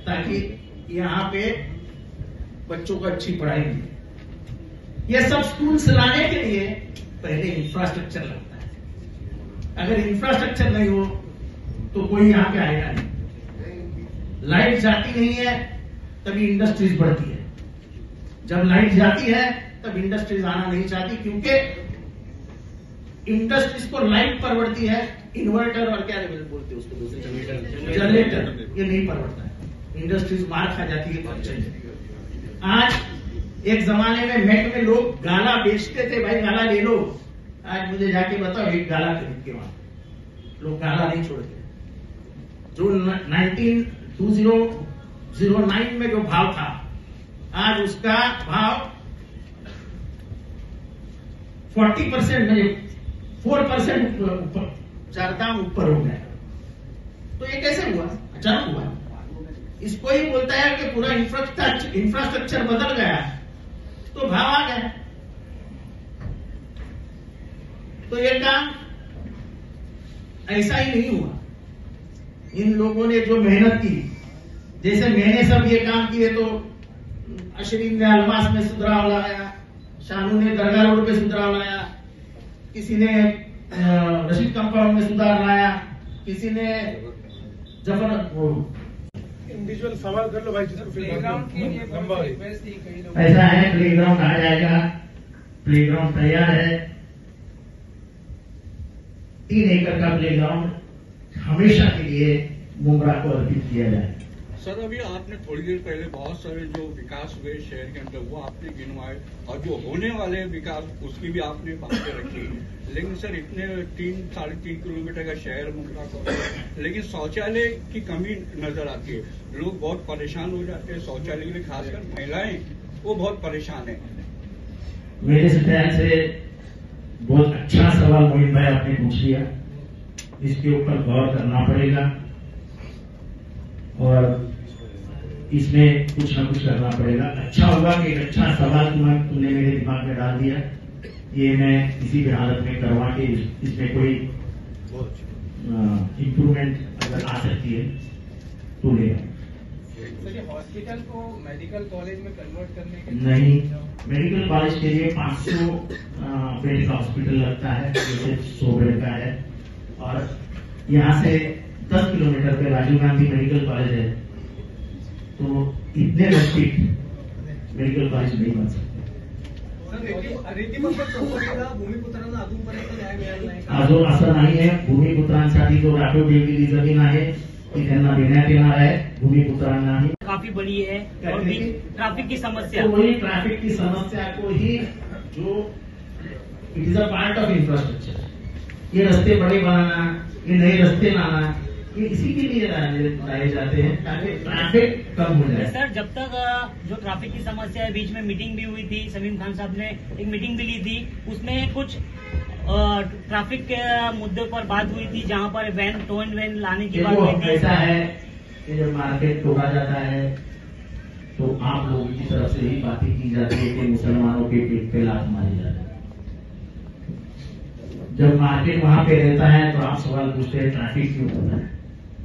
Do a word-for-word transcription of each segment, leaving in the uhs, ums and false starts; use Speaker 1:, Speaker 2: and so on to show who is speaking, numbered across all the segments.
Speaker 1: ताकि यहाँ पे बच्चों को अच्छी पढ़ाई मिले। ये सब स्कूल्स लाने के लिए पहले इंफ्रास्ट्रक्चर लगता है। अगर इंफ्रास्ट्रक्चर नहीं हो तो कोई यहाँ पे आएगा नहीं। लाइट जाती नहीं है तभी इंडस्ट्रीज बढ़ती है। जब लाइट जाती है तब इंडस्ट्रीज आना नहीं चाहती, क्योंकि इंडस्ट्रीज को लाइट परवड़ती है, इन्वर्टर और क्या बोलते हैं उसको दूसरे जनरेटर, ये नहीं परवड़ता है। इंडस्ट्रीज मार खा जाती है तो चाहिए। आज एक जमाने में मेट में लोग गाला बेचते थे, भाई गाला ले लो। आज मुझे जाके बताओ एक गाला खरीद के वहां लोग गाला नहीं छोड़ते। जो nineteen two zero zero nine में जो भाव था, आज उसका भाव फोर्टी परसेंट में फोर परसेंट ऊपर, चार दाम ऊपर हो गया। तो ये कैसे हुआ? अचानक हुआ। इसको ही बोलता है कि पूरा इंफ्रास्ट्रक्चर इंफ्रास्ट्रक्चर बदल गया तो भाव आ गया। तो ये काम ऐसा ही नहीं हुआ। इन लोगों ने जो मेहनत की, जैसे मैंने सब ये काम किए, तो अश्विन ने अलमास में सुधराव लाया, शानू ने दरगाह रोड पे सुधराव लाया, किसी ने रशीद कंपाउंड में सुधार लाया, किसी ने जफर
Speaker 2: इंडिविजुअल सवाल कर लो भाई।
Speaker 1: ऐसा है, प्लेग्राउंड आ जाएगा, प्लेग्राउंड तैयार है। तीन एकड़ का प्लेग्राउंड हमेशा के लिए मुमरा को अर्पित किया जाए।
Speaker 3: सर, अभी आपने थोड़ी देर पहले बहुत सारे जो विकास हुए शहर के अंदर वो आपने गिनवाए, और जो होने वाले विकास उसकी भी आपने बातें रखी। लेकिन सर, इतने तीन साढ़े तीन किलोमीटर का शहर मुमरा का, लेकिन शौचालय की कमी नजर आती है। लोग बहुत परेशान हो जाते हैं शौचालय के लिए, खासकर महिलाएं वो बहुत परेशान है।
Speaker 1: मेरे ख्याल से बहुत अच्छा सवाल मोहित भाई आपने पूछ लिया। इसके ऊपर गौर करना पड़ेगा और इसमें कुछ न कुछ करना पड़ेगा। अच्छा होगा कि एक अच्छा सवाल तुमने मेरे दिमाग में डाल दिया। ये मैं किसी भी हालत में करवा के इसमें कोई इम्प्रूवमेंट अगर आ सकती है तो लेगा।
Speaker 2: हॉस्पिटल को मेडिकल कॉलेज में कन्वर्ट करने के
Speaker 1: नहीं, मेडिकल कॉलेज के लिए पाँच सौ बेड का हॉस्पिटल लगता है, जैसे सौ बेड का है। और यहाँ से दस किलोमीटर पे राजीव गांधी मेडिकल कॉलेज है, तो इतने नजदीक मेडिकल कॉलेज नहीं बन सकते। अजून असं नाही आहे। भूमिपुत्रांसाठी जो राठोड दिलेली जमीन आहे ती त्यांना देण्यात येणार आहे, भूमिपुत्रांनाही।
Speaker 4: काफी बड़ी है और भी ट्रैफिक की समस्या,
Speaker 1: तो वही ट्रैफिक की समस्या को ही जो it is a part of infrastructure. ये रास्ते बड़े बनाना, ये नए रास्ते लाना, ये इसी के लिए लाए जाते हैं ताकि ट्रैफिक कम हो जाए।
Speaker 4: सर, जब तक जो ट्रैफिक की समस्या है, बीच में मीटिंग भी हुई थी, समीम खान साहब ने एक मीटिंग भी ली थी, उसमें कुछ ट्रैफिक के मुद्दे पर बात हुई थी, जहां पर वैन टो एंड वैन लाने की बात हुई थी।
Speaker 1: ऐसा है कि जब मार्केट तोड़ा जाता है तो आप लोगों की तरफ से ही बातें की जाती है कि मुसलमानों के पेट पे लात मारी जाती है। जब मार्केट वहां पे रहता है तो आप सवाल पूछते हैं ट्रैफिक क्यों होता है,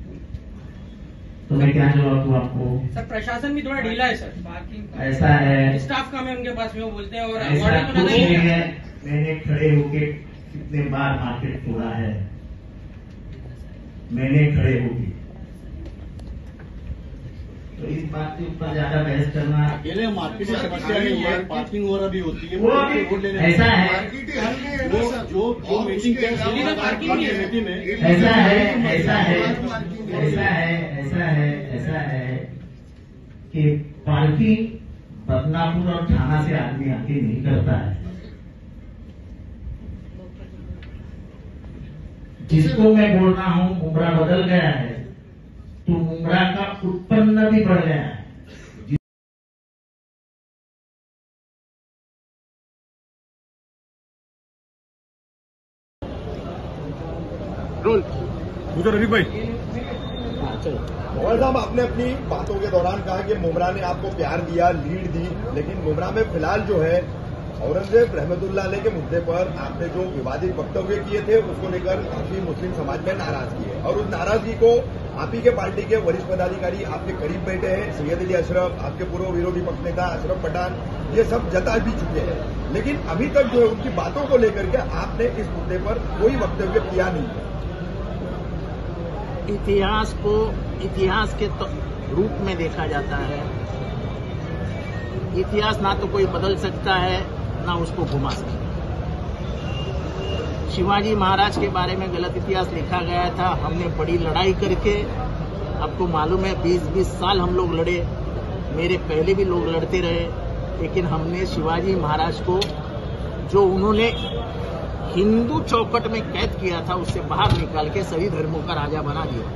Speaker 1: तो मैं क्या जवाब दूं आपको?
Speaker 5: सर, प्रशासन भी थोड़ा ढीला है सर। पार्किंग
Speaker 1: ऐसा है,
Speaker 5: स्टाफ कम है उनके पास में, वो बोलते हैं। और
Speaker 1: ऐसा कुछ नहीं है। मैंने खड़े होके कितने बार मार्केट तोड़ा है, मैंने खड़े होके। तो इस बात के ऊपर ज्यादा बहस करना,
Speaker 3: अकेले मार्केट की समस्या नहीं है, पार्किंग वगैरह भी होती है।
Speaker 1: वो अभी ऐसा है,
Speaker 3: जो जो मीटिंग में ऐसा है
Speaker 1: ऐसा है ऐसा है ऐसा है ऐसा है कि पार्किंग बदनापुर और थाना से आदमी आके नहीं करता है। जिसको मैं बोल रहा हूं मुमरा बदल गया है, तो मुमरा का उत्पन्न भी बढ़ गया है।
Speaker 2: रोल रवि भाई।
Speaker 6: मोहन साहब, आपने अपनी बातों के दौरान कहा कि मुमरा ने आपको प्यार दिया, लीड दी, लेकिन मुमरा में फिलहाल जो है औरंगजेब रहमतुल्लाह अलैह के मुद्दे पर आपने जो विवादित वक्तव्य किए थे उसको लेकर काफी मुस्लिम समाज में नाराजगी है और उस नाराजगी को आप ही के पार्टी के वरिष्ठ पदाधिकारी आपके करीब बैठे हैं, सैयद अली अशरफ, आपके पूर्व विरोधी पक्ष नेता अशरफ पठान, ये सब जता भी चुके हैं, लेकिन अभी तक जो है उनकी बातों को लेकर के आपने इस मुद्दे पर कोई वक्तव्य किया नहीं है।
Speaker 1: इतिहास को इतिहास के तो रूप में देखा जाता है। इतिहास ना तो कोई बदल सकता है ना उसको घुमा सकता है। शिवाजी महाराज के बारे में गलत इतिहास लिखा गया था। हमने बड़ी लड़ाई करके, आपको मालूम है बीस बीस साल हम लोग लड़े, मेरे पहले भी लोग लड़ते रहे, लेकिन हमने शिवाजी महाराज को जो उन्होंने हिंदू चौकट में कैद किया था उससे बाहर निकाल के सभी धर्मों का राजा बना दिया।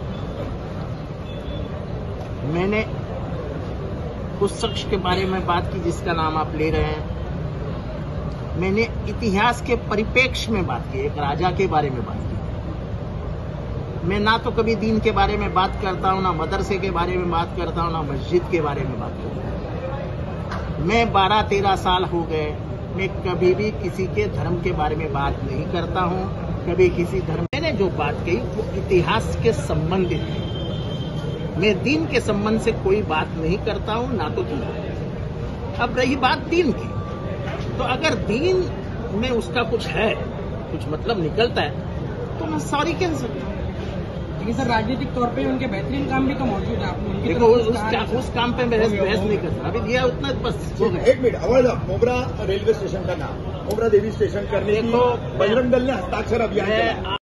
Speaker 1: मैंने उस शख्स के बारे में बात की जिसका नाम आप ले रहे हैं। मैंने इतिहास के परिप्रेक्ष्य में बात की, एक राजा के बारे में बात की। मैं ना तो कभी दीन के बारे में बात करता हूं, ना मदरसे के बारे में बात करता हूं, ना मस्जिद के बारे में बात करता हूं। मैं बारह तेरह साल हो गए, मैं कभी भी किसी के धर्म के बारे में बात नहीं करता हूं, कभी किसी धर्म। मैंने जो बात कही वो इतिहास के संबंधित है। मैं दीन के संबंध से कोई बात नहीं करता हूं, ना तो दीन। अब रही बात दीन की, तो अगर दीन में उसका कुछ है, कुछ मतलब निकलता है, तो मैं सॉरी कह सकता हूं।
Speaker 5: लेकिन सर राजनीतिक तौर पे उनके बेहतरीन काम भी तो मौजूद है। आप उनकी
Speaker 1: देखो उस, उस काम पे बहस बहस नहीं करता। अभी दिया उतना बस हो गया।
Speaker 6: एक minute, Awadh Mumbra railway station का नाम मोबरा देवी स्टेशन करने की बजरंग दल ने हस्ताक्षर अभियान
Speaker 1: मैं